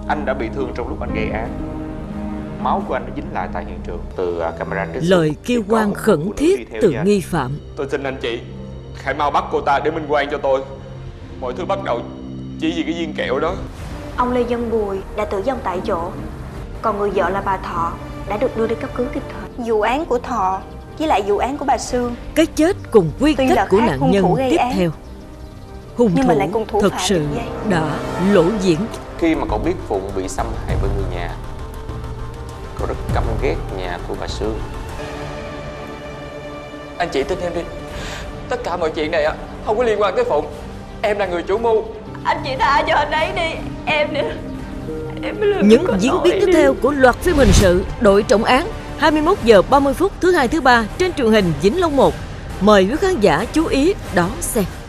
Anh đã bị thương trong lúc anh gây án. Máu của anh đã dính lại tại hiện trường. Từ camera trích xuất lời kêu oan khẩn thiết từ nghi phạm. Tôi xin anh chị hãy mau bắt cô ta để minh oan cho tôi. Mọi thứ bắt đầu chỉ vì cái viên kẹo đó. Ông Lê Văn Bùi đã tử vong tại chỗ, còn người vợ là bà Thọ đã được đưa đi cấp cứu kịp thời. Vụ án của Thọ với lại vụ án của bà Sương, Cái chết cùng quy kết của nạn nhân tiếp theo. Hung thủ thật sự đã lộ diễn. Khi mà cậu biết Phụng bị xâm hại bởi người nhà, cậu rất căm ghét nhà của bà Sương. Anh chị tin em đi, tất cả mọi chuyện này không có liên quan tới Phụng. Em là người chủ mưu. Anh chị tha cho anh ấy đi. Em Những diễn biến tiếp theo của loạt phim hình sự Đội Trọng Án 21 giờ 30 phút thứ hai thứ ba trên truyền hình Vĩnh Long 1. Mời quý khán giả chú ý đón xem.